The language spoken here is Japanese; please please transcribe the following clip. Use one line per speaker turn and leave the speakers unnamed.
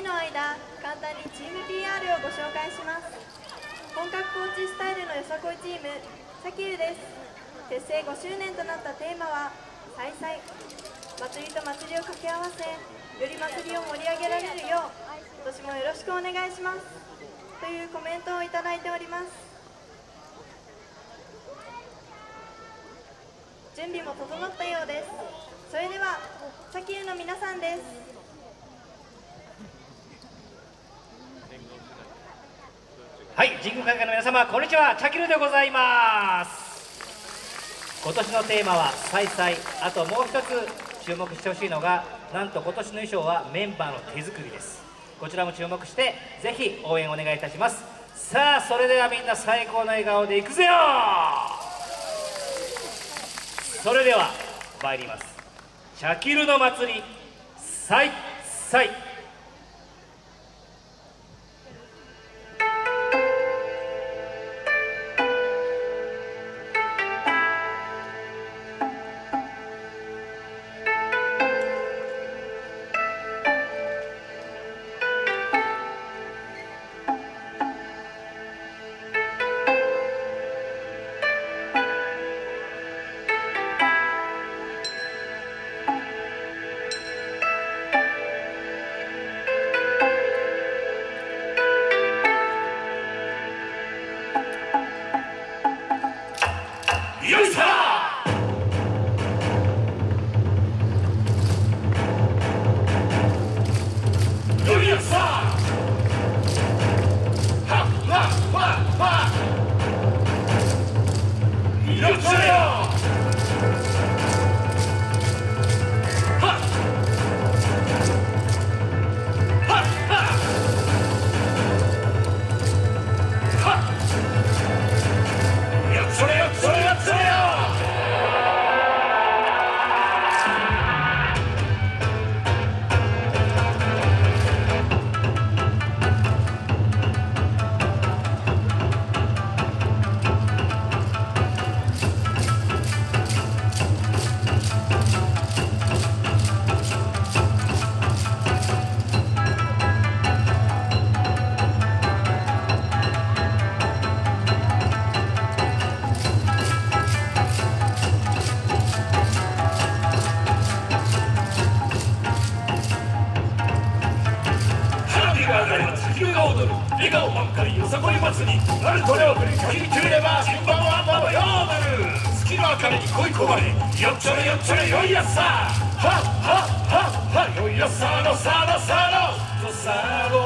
の間、簡単にチーム PR をご紹介します。本格コーチスタイルのよさこいチーム、サキユです。結成5周年となったテーマは「祭祭」。祭りと祭りを掛け合わせ、より祭りを盛り上げられるよう今年もよろしくお願いしますというコメントをいただいております。準備も整ったようです。それではサキユの皆さんです。
はい、神宮会館の皆様、こんにちは、チャキルでございます。今年のテーマは祭祭。あともう一つ注目してほしいのが、なんと今年の衣装はメンバーの手作りです。こちらも注目してぜひ応援お願いいたします。さあ、それではみんな最高の笑顔でいくぜよ。それでは参ります。チャキルの祭り祭祭。よいしょよいしょはっはっはっはよっしゃよはっはっはっはっよっしゃよっしゃよっしゃよ。笑顔ばっかりよさこい祭り、あるこれを振り切り切れば順番はまばようなる。好きな明るい恋焦がれ、よっちょれよっちょれよいやっさはっはっはっはよいやっさのさのさのとさの